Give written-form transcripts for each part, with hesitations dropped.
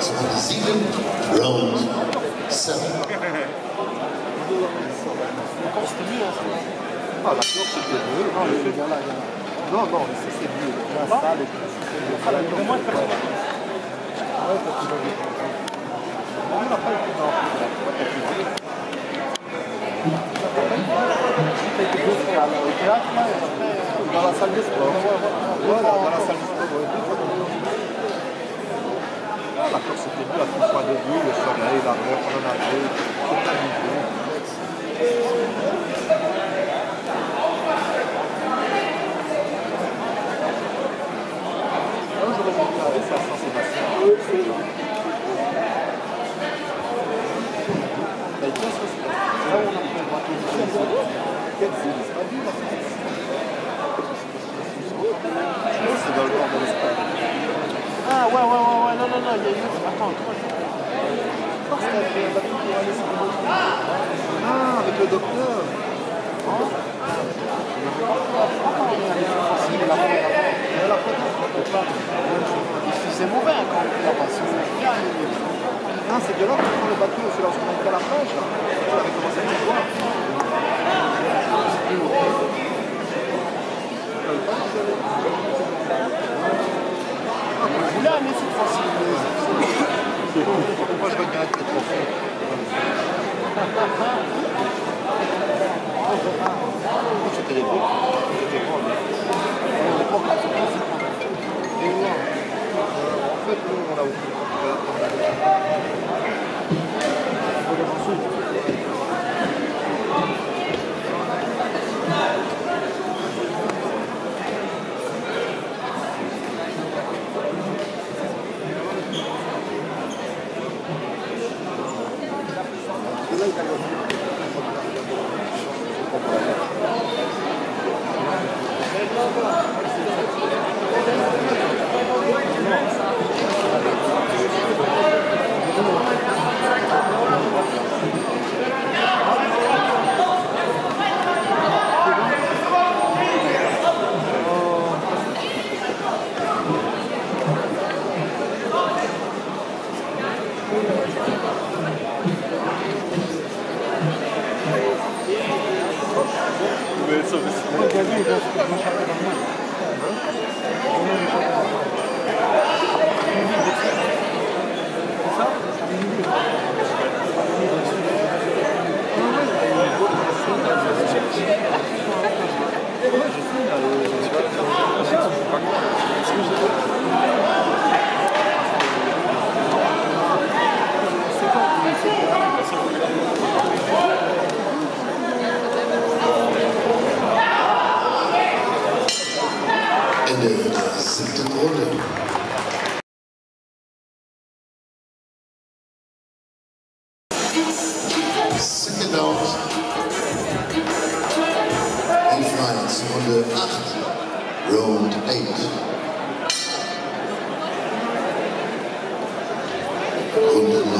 Runde 7, Round 7. Ah, la course c'était mieux. Non, non, ici c'est mieux. La salle et tout. Vraiment, ouais, parce qu'il avait on n'a pas été dans au théâtre, là, et après, dans la salle de sport. Voilà, dans la salle de sport. La course c'était mieux à tout point de vue, le soleil, la mer, on en a vu, c'est pas du tout. Ça, Saint-Sébastien. Mais qu'est-ce que c'est? Là, on a fait le bateau. Quelle ville? C'est pas dur, c'est dans le nord de l'Espagne. Ah, ouais, non, il y a eu... Attends, comment ça? C'était un bateau pour aller sur le bateau. Ah, avec le docteur. C'est mauvais quand on fait la passion. Non, c'est de là qu'on prend le bateau, c'est lorsqu'on est à la plage. On avait commencé à le voir. Vous voulez aller cette fois-ci? Moi je regrette les trophées. C'était l'époque. C'était bon. L'époque, et loin. En fait, nous, on a aussi. Second out in France, Runde 8, Round 8. Runde 9.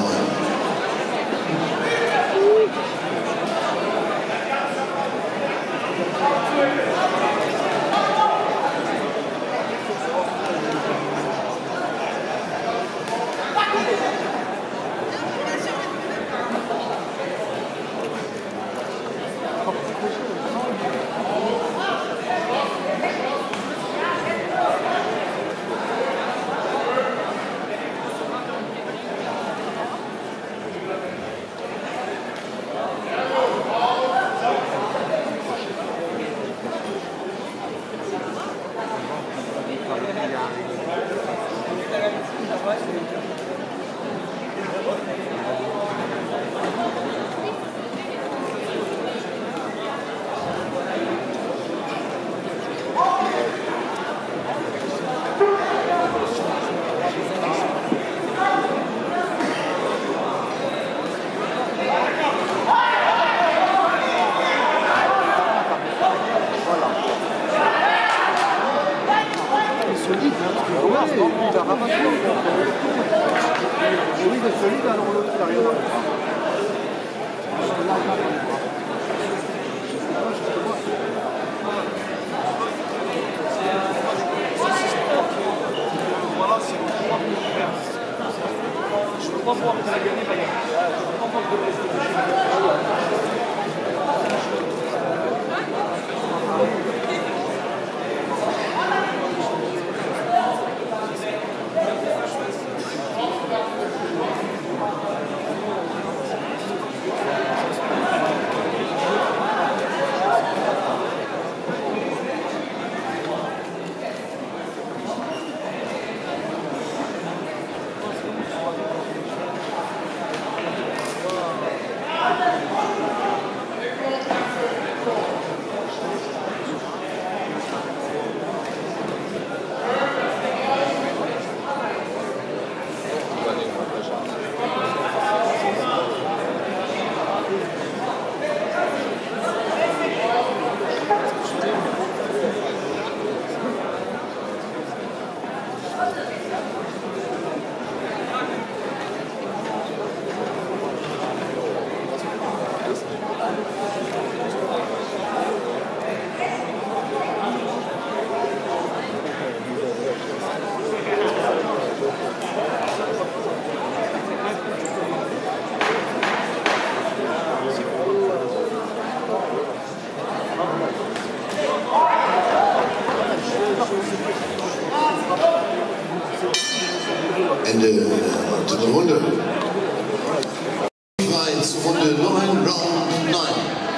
Round 9.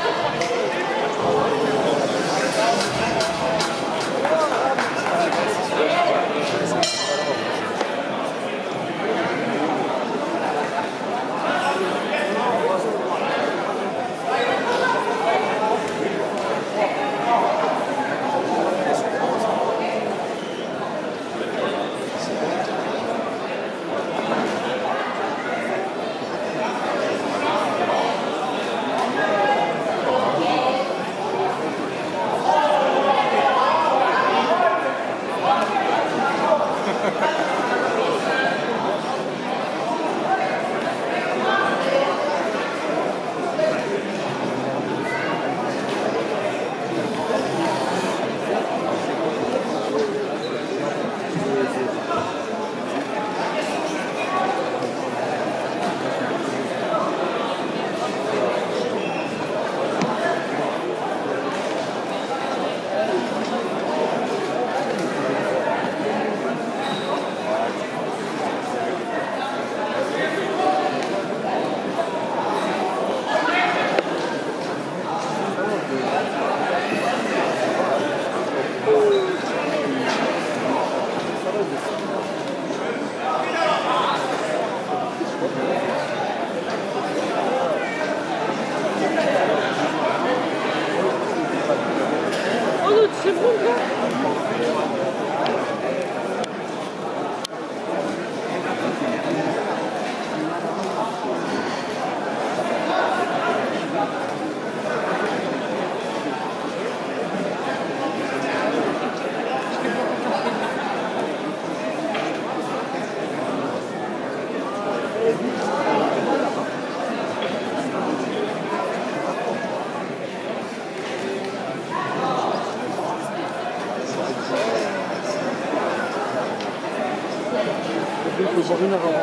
Il faut boire une avant.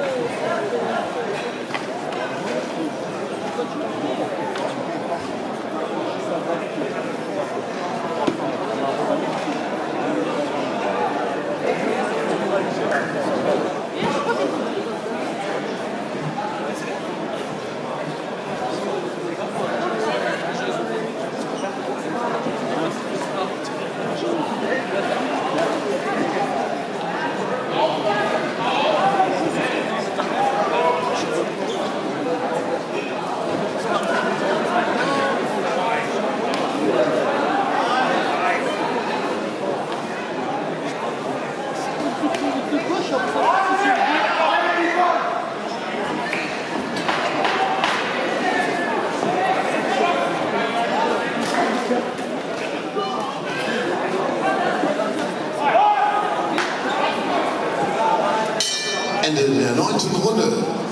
Ende der 9. Runde.